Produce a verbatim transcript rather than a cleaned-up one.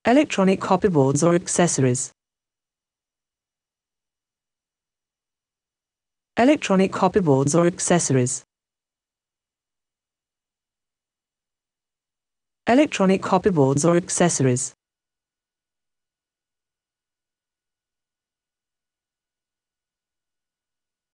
Electronic copyboards or accessories. Electronic copyboards or accessories. Electronic copyboards or accessories.